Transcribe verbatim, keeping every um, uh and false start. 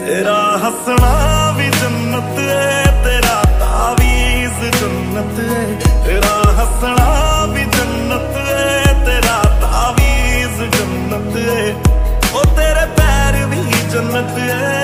तेरा हंसना भी जन्नत है, तेरा तावीज़ जन्नत है। तेरा हंसना भी जन्नत है, तेरा तावीज़ जन्नत है। ओ तेरे पैर भी जन्नत है।